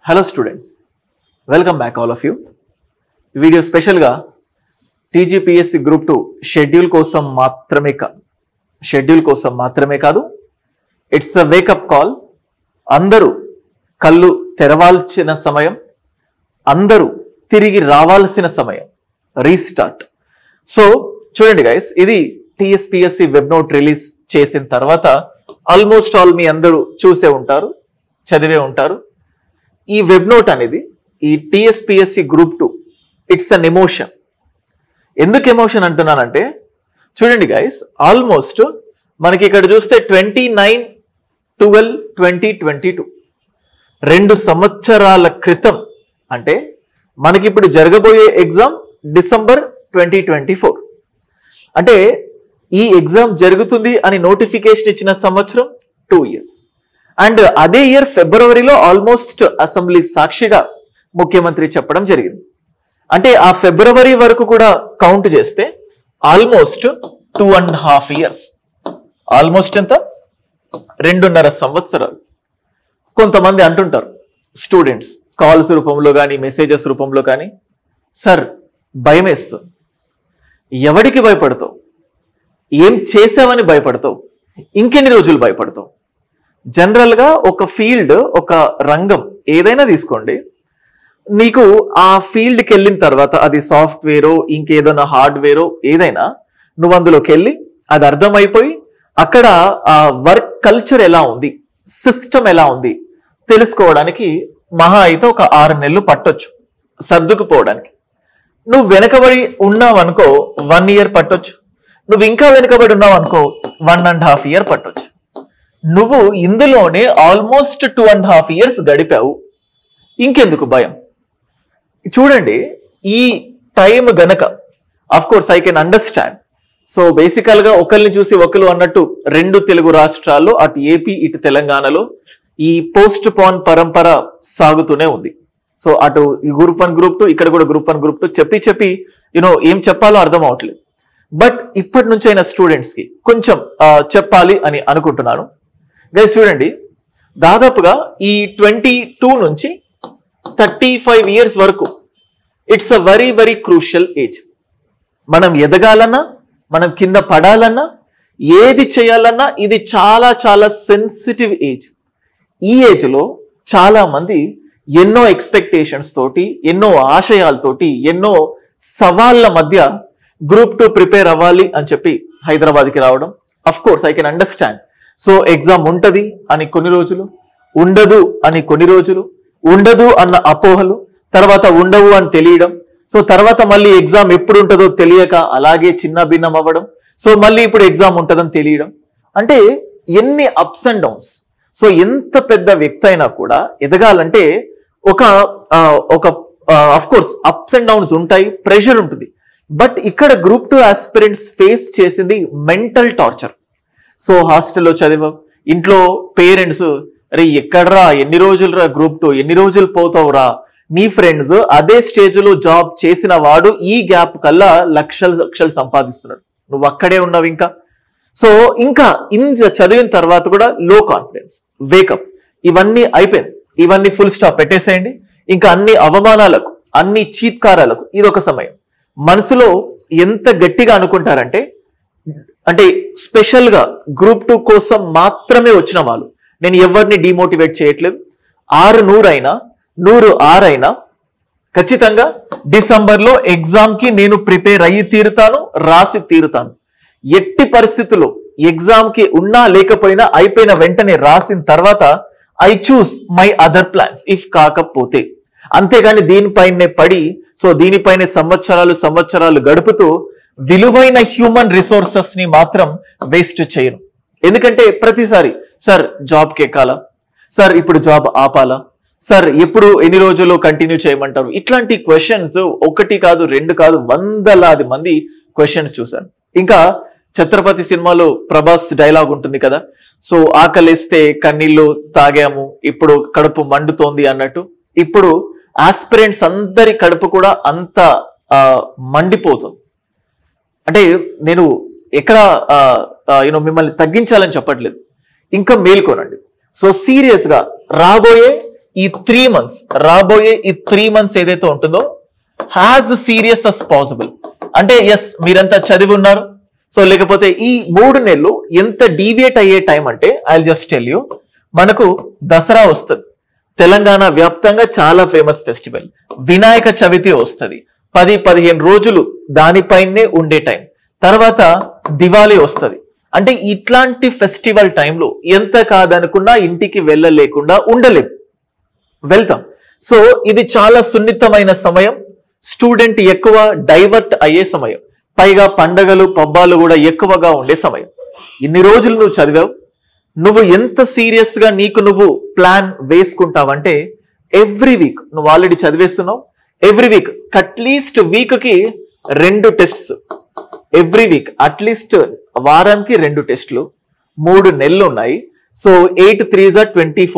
Hello students, welcome back all of you. ఈ video స్పెషల్గా TGPSC group 2 schedule కోసం మాత్రమే కాదు, ఇట్స్ అ వేకప్ కాల్. అందరూ కళ్ళు తెరవాల్సిన సమయం, అందరూ తిరిగి రావాల్సిన సమయం, రీస్టార్ట్. సో చూడండి గైస్, ఇది టీఎస్పీఎస్సీ వెబ్ నోట్ రిలీజ్ చేసిన తర్వాత ఆల్మోస్ట్ ఆల్ మీ అందరూ చూసే ఉంటారు, చదివే ఉంటారు. ఈ వెబ్ నోట్ అనేది ఈ TSPSC group 2 it's an emotion. ఎందుకు ఎమోషన్ అంటున్నానంటే చూడండి గైస్, ఆల్మోస్ట్ మనకి ఇక్కడ చూస్తే 29/12/2022 2 సంవత్సరాల క్రితం, అంటే మనకి ఇప్పుడు జరగబోయే ఎగ్జామ్ డిసెంబర్ 2024. అంటే ఈ ఎగ్జామ్ జరుగుతుంది అని నోటిఫికేషన్ ఇచ్చిన సంవత్సరం 2 years. అండ్ అదే ఇయర్ ఫిబ్రవరిలో ఆల్మోస్ట్ అసెంబ్లీ సాక్షిగా ముఖ్యమంత్రి చెప్పడం జరిగింది. అంటే ఆ ఫిబ్రవరి వరకు కూడా కౌంట్ చేస్తే ఆల్మోస్ట్ 2.5 years, ఆల్మోస్ట్ ఎంత 2.5 సంవత్సరాలు. కొంతమంది అంటుంటారు స్టూడెంట్స్ కాల్స్ రూపంలో కానీ మెసేజెస్ రూపంలో కానీ, సార్ భయం వేస్తుంది. ఎవడికి భయపడతావు? ఏం చేసావని భయపడతావు? ఇంకెన్ని రోజులు భయపడతావు? జనరల్గా ఒక ఫీల్డ్, ఒక రంగం ఏదైనా తీసుకోండి, నీకు ఆ ఫీల్డ్కి వెళ్ళిన తర్వాత అది సాఫ్ట్వేరో ఇంకేదైనా హార్డ్వేరో ఏదైనా, నువ్వు అందులోకి వెళ్ళి అది అర్థమైపోయి అక్కడ ఆ వర్క్ కల్చర్ ఎలా ఉంది, సిస్టమ్ ఎలా ఉంది తెలుసుకోవడానికి మహా అయితే ఒక 6 నెలలు పట్టొచ్చు సర్దుకుపోవడానికి. నువ్వు వెనకబడి ఉన్నావు అనుకో 1 year పట్టొచ్చు. నువ్వు ఇంకా వెనకబడి ఉన్నావు అనుకో 1.5 year పట్టొచ్చు. నువ్వు ఇందులోనే ఆల్మోస్ట్ 2.5 years గడిపావు. ఇంకెందుకు భయం? చూడండి, ఈ టైం గనక of course I can understand. So బేసికల్ గా ఒకరిని చూసి ఒకరు అన్నట్టు 2 తెలుగు రాష్ట్రాల్లో, అటు ఏపీ ఇటు తెలంగాణలో ఈ పోస్ట్ పోన్ పరంపర సాగుతూనే ఉంది. సో అటు ఈ గ్రూప్ 1 గ్రూప్ 2, ఇక్కడ కూడా గ్రూప్ 1 గ్రూప్ 2 చెప్పి ఏం చెప్పాలో అర్థం అవట్లేదు. బట్ ఇప్పటి నుంచి అయిన స్టూడెంట్స్ కి కొంచెం చెప్పాలి అని అనుకుంటున్నాను. గైస్ చూడండి, దాదాపుగా ఈ 22 నుంచి 35 years వరకు it's a very very crucial age. మనం ఎదగాలన్నా, మనం కింద పడాలన్నా, ఏది చేయాలన్నా ఇది చాలా చాలా సెన్సిటివ్ ఏజ్. ఈ ఏజ్లో చాలా మంది ఎన్నో ఎక్స్పెక్టేషన్స్ తోటి, ఎన్నో ఆశయాలతోటి, ఎన్నో సవాళ్ళ మధ్య గ్రూప్ 2 ప్రిపేర్ అవ్వాలి అని చెప్పి హైదరాబాద్కి రావడం. Of course I can understand. So exam ఉంటది అని కొన్ని రోజులు, ఉండదు అని కొన్ని రోజులు, ఉండదు అన్న అపోహలు, తర్వాత ఉండవు అని తెలియడం, సో తర్వాత మళ్ళీ ఎగ్జామ్ ఎప్పుడు ఉంటుందో తెలియక అలాగే చిన్న భిన్నం అవ్వడం, సో మళ్ళీ ఇప్పుడు ఎగ్జామ్ ఉంటుందని తెలియడం. అంటే ఎన్ని అప్స్ అండ్ డౌన్స్. సో ఎంత పెద్ద వ్యక్తి అయినా కూడా ఎదగాలంటే ఒక of course ups and downs ఉంటాయి, ప్రెషర్ ఉంటుంది. బట్ ఇక్కడ గ్రూప్ 2 ఆస్పిరెంట్స్ ఫేస్ చేసింది మెంటల్ టార్చర్. సో హాస్టల్లో చదివావు, ఇంట్లో పేరెంట్స్ అరే ఎక్కడరా, ఎన్ని రోజులు రా గ్రూప్ 2, ఎన్ని రోజులు పోతావురా, నీ ఫ్రెండ్స్ అదే స్టేజ్ లో జాబ్ చేసిన వాడు ఈ గ్యాప్ కల్లా లక్షలు సంపాదిస్తున్నాడు, నువ్వు అక్కడే ఉన్నావు ఇంకా. సో ఇంకా ఇంత చదివిన తర్వాత కూడా లో కాన్ఫిడెన్స్, వేకప్, ఇవన్నీ అయిపోయింది. ఇవన్నీ ఫుల్ స్టాప్ పెట్టేసేయండి. ఇంకా అన్ని అవమానాలకు, అన్ని చీత్కారాలకు ఇదొక సమయం. మనసులో ఎంత గట్టిగా అనుకుంటారంటే, అంటే స్పెషల్ గా గ్రూప్ 2 కోసం మాత్రమే వచ్చిన వాళ్ళు, నేను ఎవరిని డిమోటివేట్ చేయట్లేదు. 600 అయినా 106 అయినా ఖచ్చితంగా డిసెంబర్లో ఎగ్జామ్ కి నేను ప్రిపేర్ అయ్యి తీరుతాను, రాసి తీరుతాను. ఎట్టి పరిస్థితుల్లో ఎగ్జామ్ కి ఉన్నా లేకపోయినా అయిపోయిన వెంటనే రాసిన తర్వాత I choose my other plans if కాకపోతే. అంతేగాని దీనిపైనే పడి, సో దీనిపైనే సంవత్సరాలు గడుపుతూ విలువైన హ్యూమన్ రిసోర్సెస్ ని మాత్రం వేస్ట్ చేయను. ఎందుకంటే ప్రతిసారి సార్ జాబ్కి ఎక్కాలా, సార్ ఇప్పుడు జాబ్ ఆపాలా, సార్ ఎప్పుడు ఎన్ని రోజులు కంటిన్యూ చేయమంటారు, ఇట్లాంటి క్వశ్చన్స్ 1 కాదు 2 కాదు 100లాది మంది క్వశ్చన్స్ చూశాను. ఇంకా ఛత్రపతి సినిమాలో ప్రభాస్ డైలాగ్ ఉంటుంది కదా, సో ఆకలిస్తే కన్నీళ్ళు తాగాము, ఇప్పుడు కడుపు మండుతోంది అన్నట్టు. ఇప్పుడు ఆస్పిరెంట్స్ అందరి కడుపు కూడా అంత మండిపోతుంది. అంటే నేను ఎక్కడ మిమ్మల్ని తగ్గించాలని చెప్పట్లేదు, ఇంకా మేల్కోనండి. సో సీరియస్ గా రాబోయే ఈ 3 months రాబోయే ఈ 3 months ఏదైతే ఉంటుందో యాజ్ సీరియస్ అస్ పాసిబుల్. అంటే ఎస్ మీరంతా చదివి ఉన్నారు, సో లేకపోతే ఈ 3 నెలలు ఎంత డీవియేట్ అయ్యే టైం అంటే ఐ జస్ట్ టెల్ యూ, మనకు దసరా వస్తుంది, తెలంగాణ వ్యాప్తంగా చాలా ఫేమస్ ఫెస్టివల్, వినాయక చవితి వస్తుంది, 10-15 రోజులు దానిపైనే ఉండే టైం, తర్వాత దివాళీ వస్తుంది. అంటే ఇట్లాంటి ఫెస్టివల్ టైంలో ఎంత కాదనుకున్నా ఇంటికి వెళ్ళలేకుండా ఉండలేం, వెళ్తాం. సో ఇది చాలా సున్నితమైన సమయం, స్టూడెంట్ ఎక్కువ డైవర్ట్ అయ్యే సమయం, పైగా పండగలు పబ్బాలు కూడా ఎక్కువగా ఉండే సమయం. ఇన్ని రోజులు నువ్వు చదివావు, నువ్వు ఎంత సీరియస్ గా నీకు నువ్వు ప్లాన్ వేసుకుంటావంటే ఎవ్రీ వీక్ నువ్వు ఆల్రెడీ చదివేస్తున్నావు, ఎవ్రీ వీక్ అట్లీస్ట్ వీక్ కి 2 టెస్ట్స్, ఎవ్రీ వీక్ అట్లీస్ట్ వారానికి 2 టెస్టులు, 3 నెలలు ఉన్నాయి. సో 8 3s are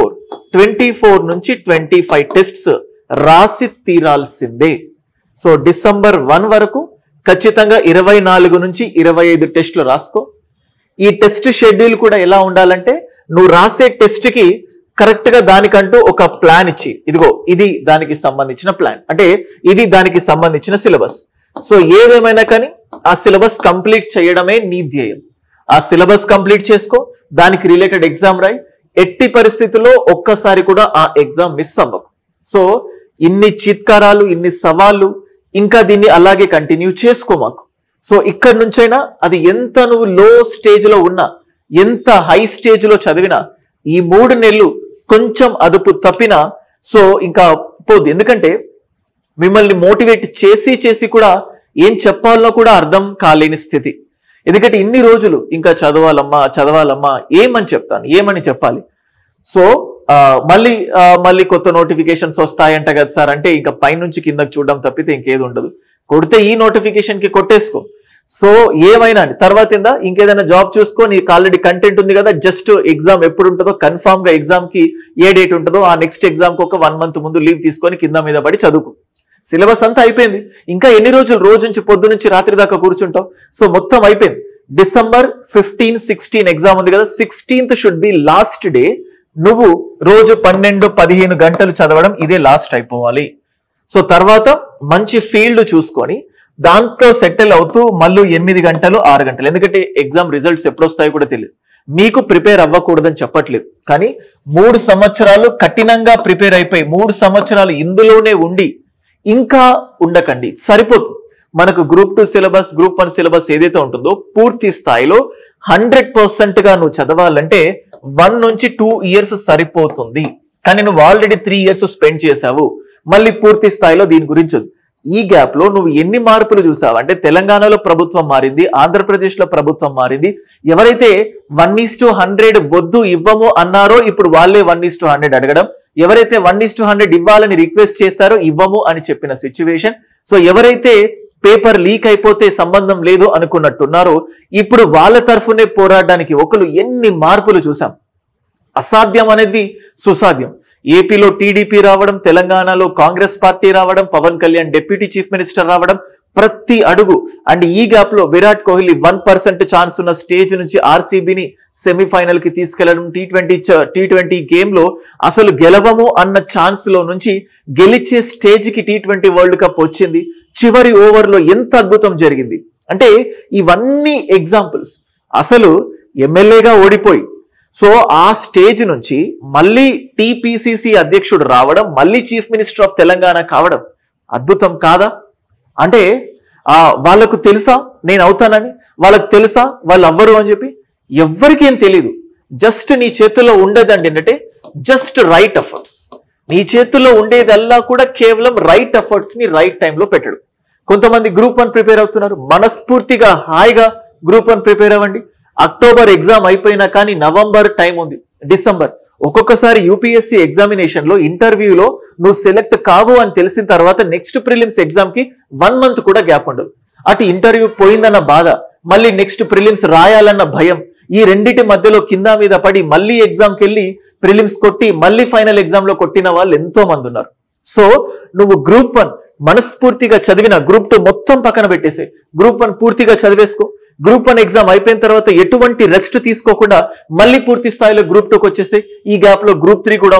24 నుంచి 25 టెస్ట్స్ రాసి తీరాల్సిందే. సో డిసెంబర్ 1 వరకు ఖచ్చితంగా 24 నుంచి 25 టెస్టులు రాసుకో. ఈ టెస్ట్ షెడ్యూల్ కూడా ఎలా ఉండాలంటే నువ్వు రాసే టెస్ట్ కి కరెక్ట్ గా దానికంటూ ఒక ప్లాన్ ఇచ్చి, ఇదిగో ఇది దానికి సంబంధించిన ప్లాన్, అంటే ఇది దానికి సంబంధించిన సిలబస్. సో ఏదేమైనా కానీ ఆ సిలబస్ కంప్లీట్ చేయడమే నీ ధ్యేయం. ఆ సిలబస్ కంప్లీట్ చేసుకో, దానికి రిలేటెడ్ ఎగ్జామ్ రాయి, ఎట్టి పరిస్థితుల్లో ఒక్కసారి కూడా ఆ ఎగ్జామ్ మిస్ అవ్వకు. సో ఇన్ని చిత్కారాలు, ఇన్ని సవాళ్ళు, ఇంకా దీన్ని అలాగే కంటిన్యూ చేసుకో మాకు. సో ఇక్కడ నుంచైనా అది ఎంత నువ్వు లో స్టేజ్ లో ఉన్నా, ఎంత హై స్టేజ్ లో చదివినా, ఈ 3 నెలలు కొంచెం అదుపు తప్పినా సో ఇంకా పోదు. ఎందుకంటే మిమ్మల్ని మోటివేట్ చేసి కూడా ఏం చెప్పాలో కూడా అర్థం కాలేని స్థితి. ఎందుకంటే ఇన్ని రోజులు ఇంకా చదవాలమ్మా ఏమని చెప్తాను, ఏమని చెప్పాలి. సో మళ్ళీ కొత్త నోటిఫికేషన్స్ వస్తాయంట కదా సార్ అంటే ఇంకా పైనుంచి కిందకి చూడడం తప్పితే ఇంకేది ఉండదు. కొడితే ఈ నోటిఫికేషన్ కి కొట్టేసుకో. సో ఏమైనా తర్వాత ఇంకేదైనా జాబ్ చూసుకో, నీకు ఆల్రెడీ కంటెంట్ ఉంది కదా, జస్ట్ ఎగ్జామ్ ఎప్పుడు ఉంటుందో కన్ఫామ్ గా ఎగ్జామ్ కి ఏ డేట్ ఉంటుందో ఆ నెక్స్ట్ ఎగ్జామ్ కి ఒక 1 month ముందు లీవ్ తీసుకొని కింద మీద పడి చదువుకో. సిలబస్ అంతా అయిపోయింది, ఇంకా ఎన్ని రోజులు రోజు నుంచి పొద్దు నుంచి రాత్రి దాకా కూర్చుంటావు. సో మొత్తం అయిపోయింది. డిసెంబర్ 15-16 ఎగ్జామ్ ఉంది కదా, 16th should be last day. నువ్వు రోజు 12-15 గంటలు చదవడం ఇదే లాస్ట్ అయిపోవాలి. సో తర్వాత మంచి ఫీల్డ్ చూసుకొని దాంతో సెటిల్ అవుతూ మళ్ళీ 8 గంటలు 6 గంటలు, ఎందుకంటే ఎగ్జామ్ రిజల్ట్స్ ఎప్పుడు వస్తాయో కూడా తెలియదు. మీకు ప్రిపేర్ అవ్వకూడదని చెప్పట్లేదు, కానీ 3 సంవత్సరాలు కఠినంగా ప్రిపేర్ అయిపోయి 3 సంవత్సరాలు ఇందులోనే ఉండి ఇంకా ఉండకండి, సరిపోతుంది. మనకు గ్రూప్ 2 సిలబస్, గ్రూప్ 1 సిలబస్ ఏదైతే ఉంటుందో పూర్తి స్థాయిలో 100% గా నువ్వు చదవాలంటే 1 నుంచి 2 years సరిపోతుంది. కానీ నువ్వు ఆల్రెడీ 3 years స్పెండ్ చేశావు, మళ్ళీ పూర్తి స్థాయిలో దీని గురించి. ఈ గ్యాప్ లో నువ్వు ఎన్ని మార్పులు చూసావు అంటే తెలంగాణలో ప్రభుత్వం మారింది, ఆంధ్రప్రదేశ్ లో ప్రభుత్వం మారింది. ఎవరైతే 1:100 వద్దు ఇవ్వము అన్నారో ఇప్పుడు వాళ్ళే 1:100 అడగడం, ఎవరైతే 1:100 ఇవ్వాలని రిక్వెస్ట్ చేశారో ఇవ్వము అని చెప్పిన సిచ్యువేషన్. సో ఎవరైతే పేపర్ లీక్ అయిపోతే సంబంధం లేదు అనుకున్నట్టున్నారో ఇప్పుడు వాళ్ళ తరఫునే పోరాడడానికి ఒకరు ఎన్ని మార్పులు చూసాం. అసాధ్యం అనేది సుసాధ్యం. ఏపీలో టీడీపీ రావడం, తెలంగాణలో కాంగ్రెస్ పార్టీ రావడం, Pawan Kalyan deputy chief minister రావడం, ప్రతి అడుగు. అండ్ ఈ గ్యాప్ లో విరాట్ కోహ్లీ 1% ఛాన్స్ ఉన్న స్టేజ్ నుంచి ఆర్సీబీని సెమీఫైనల్ కి తీసుకెళ్లడం, టీ20 గేమ్ లో అసలు గెలవము అన్న ఛాన్స్ లో నుంచి గెలిచే స్టేజ్ కి టీ20 వరల్డ్ కప్ వచ్చింది. చివరి ఓవర్ లో ఎంత అద్భుతం జరిగింది అంటే ఇవన్నీ ఎగ్జాంపుల్స్. అసలు ఎమ్మెల్యేగా ఓడిపోయి సో ఆ స్టేజ్ నుంచి మళ్ళీ టీపీసీసీ అధ్యక్షుడు రావడం, మళ్ళీ చీఫ్ మినిస్టర్ ఆఫ్ తెలంగాణ కావడం అద్భుతం కాదా? అంటే వాళ్ళకు తెలుసా నేను అవుతానని, వాళ్ళకు తెలుసా వాళ్ళు అవ్వరు అని చెప్పి? ఎవ్వరికేం తెలీదు. జస్ట్ నీ చేతుల్లో ఉండేదండి ఏంటంటే జస్ట్ రైట్ ఎఫర్ట్స్. నీ చేతుల్లో ఉండేదల్లా కూడా కేవలం రైట్ ఎఫర్ట్స్ ని రైట్ టైంలో పెట్టడం. కొంతమంది గ్రూప్ 1 ప్రిపేర్ అవుతున్నారు, మనస్ఫూర్తిగా హాయిగా గ్రూప్ 1 ప్రిపేర్ అవ్వండి. అక్టోబర్ ఎగ్జామ్ అయిపోయినా కానీ నవంబర్ టైం ఉంది, డిసెంబర్. ఒక్కొక్కసారి యూపీఎస్సీ ఎగ్జామినేషన్ లో ఇంటర్వ్యూలో నువ్వు సెలెక్ట్ కావు అని తెలిసిన తర్వాత నెక్స్ట్ ప్రిలిమ్స్ ఎగ్జామ్ కి 1 month కూడా గ్యాప్ ఉండదు. అటు ఇంటర్వ్యూ పోయిందన్న బాధ, మళ్ళీ నెక్స్ట్ ప్రిలిమ్స్ రాయాలన్న భయం, ఈ రెండిటి మధ్యలో కింద మీద పడి మళ్ళీ ఎగ్జామ్కి వెళ్ళి ప్రిలిమ్స్ కొట్టి మళ్ళీ ఫైనల్ ఎగ్జామ్ లో కొట్టిన వాళ్ళు ఎంతో మంది ఉన్నారు. సో నువ్వు గ్రూప్ 1 మనస్ఫూర్తిగా చదివిన, గ్రూప్ 2 మొత్తం పక్కన పెట్టేసే, గ్రూప్ 1 పూర్తిగా చదివేసుకో. గ్రూప్ 1 ఎగ్జామ్ అయిపోయిన తర్వాత ఎటువంటి రెస్ట్ తీసుకోకుండా మళ్ళీ పూర్తి స్థాయిలో గ్రూప్ 2కి వచ్చేసి ఈ గ్యాప్ లో గ్రూప్ 3 కూడా ఉంది.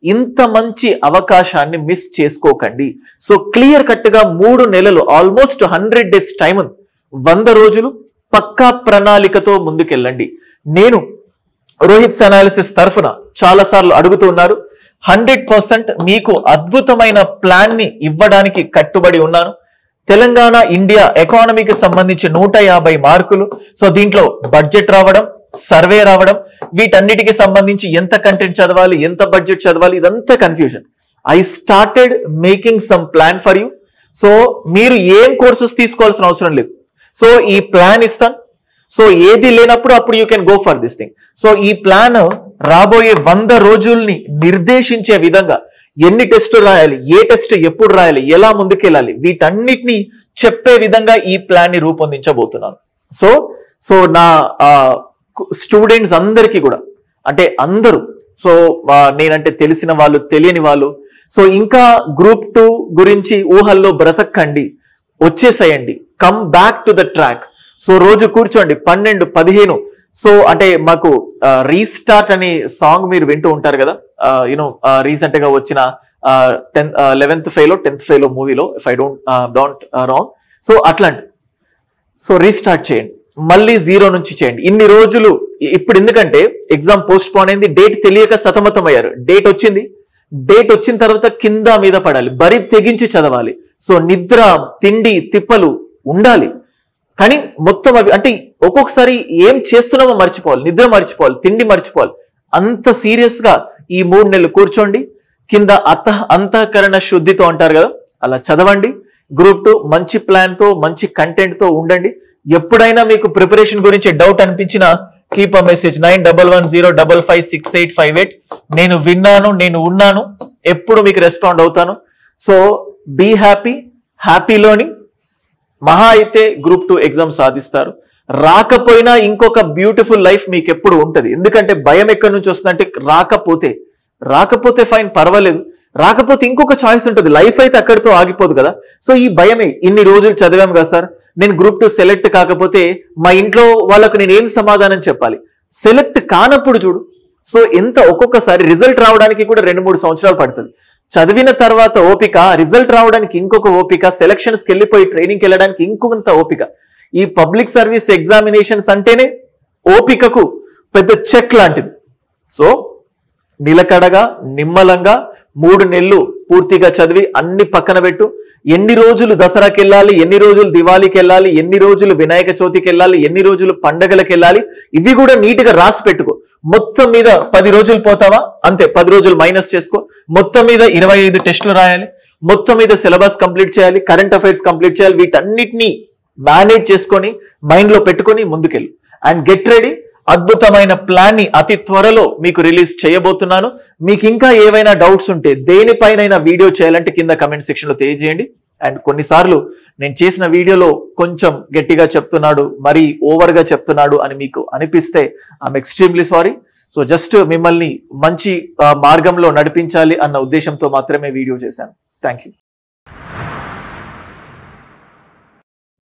ఇంత మంచి అవకాశాన్ని మిస్ చేసుకోకండి. సో క్లియర్ కట్ గా 3 నెలలు ఆల్మోస్ట్ 100 days టైం, 100 రోజులు పక్కా ప్రణాళికతో ముందుకెళ్ళండి. నేను రోహిత్స్ అనాలిసిస్ తరఫున చాలా సార్లు అడుగుతూ ఉన్నారు. 100% మీకు అద్భుతమైన ప్లాన్ ని ఇవ్వడానికి కట్టుబడి ఉన్నాను. తెలంగాణ ఇండియా ఎకానమీకి సంబంధించి 150 మార్కులు. సో దీంట్లో బడ్జెట్ రావడం, సర్వే రావడం, వీటన్నిటికి సంబంధించి ఎంత కంటెంట్ చదవాలి, ఎంత బడ్జెట్ చదవాలి, ఇదంతా confusion. I started making some plan for you. So మీరు ఏం కోర్సెస్ తీసుకోవాల్సిన అవసరం లేదు. సో ఈ ప్లాన్ ఇస్తాను. సో ఏది లేనప్పుడు అప్పుడు you can go for this thing. So ఈ ప్లాన్ రాబోయే 100 రోజుల్ని నిర్దేశించే విధంగా ఎన్ని టెస్టులు రాయాలి, ఏ టెస్ట్ ఎప్పుడు రాయాలి, ఎలా ముందుకెళ్ళాలి, వీటన్నిటిని చెప్పే విధంగా ఈ ప్లాన్ ని రూపొందించబోతున్నాను. సో నా స్టూడెంట్స్ అందరికీ కూడా, అంటే అందరూ, సో నేనంటే తెలిసిన వాళ్ళు, తెలియని వాళ్ళు, సో ఇంకా గ్రూప్ 2 గురించి ఊహల్లో బ్రతకండి, వచ్చేసేయండి, come back to the track. So రోజు కూర్చోండి 12, 15. సో అంటే మాకు రీస్టార్ట్ అనే సాంగ్ మీరు వింటూ ఉంటారు కదా, యూనో రీసెంట్ గా వచ్చిన 11th ఫెయిలో 10th ఫెయిలో మూవీలో, if I don't wrong. So అట్లాంటి, సో రీస్టార్ట్ చేయండి, మళ్ళీ 0 నుంచి చేయండి. ఇన్ని రోజులు ఇప్పుడు ఎందుకంటే ఎగ్జామ్ పోస్ట్ పోన్ అయింది, డేట్ తెలియక సతమతం అయ్యారు. డేట్ వచ్చింది, డేట్ వచ్చిన తర్వాత కింద మీద పడాలి, బరి తెగించి చదవాలి. సో నిద్ర, తిండి, తిప్పలు ఉండాలి. కానీ మొత్తం అవి అంటే ఒక్కొక్కసారి ఏం చేస్తున్నామో మర్చిపోవాలి, నిద్ర మర్చిపోవాలి, తిండి మర్చిపోవాలి. అంత సీరియస్ గా ఈ 3 నెలలు కూర్చోండి, కింద అంతఃకరణ శుద్ధితో అంటారు కదా, అలా చదవండి. గ్రూప్ 2 మంచి ప్లాన్ తో, మంచి కంటెంట్ తో ఉండండి. ఎప్పుడైనా మీకు ప్రిపరేషన్ గురించి డౌట్ అనిపించినా కీప్ అ మెసేజ్ 9110556858. నేను విన్నాను, నేను ఉన్నాను, ఎప్పుడు మీకు రెస్పాండ్ అవుతాను. So be happy, happy learning. మహా అయితే గ్రూప్ 2 ఎగ్జామ్ సాధిస్తారు. రాకపోయినా ఇంకొక బ్యూటిఫుల్ లైఫ్ మీకు ఎప్పుడు ఉంటది. ఎందుకంటే భయం ఎక్కడి నుంచి వస్తుందంటే రాకపోతే ఫైన్, పర్వాలేదు. రాకపోతే ఇంకొక చాయిస్ ఉంటుంది. లైఫ్ అయితే అక్కడితో ఆగిపోదు కదా. సో ఈ భయమే, ఇన్ని రోజులు చదివాం కదా సార్, నేను గ్రూప్ 2 సెలెక్ట్ కాకపోతే మా ఇంట్లో వాళ్ళకు నేను ఏం సమాధానం చెప్పాలి. సెలెక్ట్ కానప్పుడు చూడు, సో ఎంత ఒక్కొక్కసారి రిజల్ట్ రావడానికి కూడా 2-3 సంవత్సరాలు పడుతుంది. చదివిన తర్వాత ఓపిక, రిజల్ట్ రావడానికి ఇంకొక ఓపిక, సెలక్షన్స్కి వెళ్ళిపోయి ట్రైనింగ్కి వెళ్ళడానికి ఇంకొంత ఓపిక. ఈ పబ్లిక్ సర్వీస్ ఎగ్జామినేషన్స్ అంటేనే ఓపికకు పెద్ద చెక్ లాంటిది. సో నిలకడగా, నిమ్మలంగా 3 నెలలు పూర్తిగా చదివి అన్ని పక్కన పెట్టు. ఎన్ని రోజులు దసరాకి వెళ్ళాలి, ఎన్ని రోజులు దివాళీకి వెళ్ళాలి, ఎన్ని రోజులు వినాయక చవితికి వెళ్ళాలి, ఎన్ని రోజులు పండగలకు వెళ్ళాలి, ఇవి కూడా నీట్గా రాసి పెట్టుకో. మొత్తం మీద 10 రోజులు పోతావా, అంతే, 10 రోజులు మైనస్ చేసుకో. మొత్తం మీద 25 టెస్టులు రాయాలి, మొత్తం మీద సిలబస్ కంప్లీట్ చేయాలి, కరెంట్ అఫైర్స్ కంప్లీట్ చేయాలి. వీటన్నిటిని మేనేజ్ చేసుకొని మైండ్ లో పెట్టుకొని ముందుకెళ్ళు. And get ready. అద్భుతమైన ప్లాన్ ని అతి త్వరలో మీకు రిలీజ్ చేయబోతున్నాను. మీకు ఇంకా ఏవైనా డౌట్స్ ఉంటే, దేనిపైన వీడియో చేయాలంటే కింద కమెంట్ సెక్షన్ లో తెలియజేయండి. అండ్ కొన్నిసార్లు నేను చేసిన వీడియోలో కొంచెం గట్టిగా చెప్తున్నాడు, మరీ ఓవర్ గా చెప్తున్నాడు అని మీకు అనిపిస్తే I'm extremely sorry. So just మిమ్మల్ని మంచి మార్గంలో నడిపించాలి అన్న ఉద్దేశంతో మాత్రమే వీడియో చేశాను. Thank you.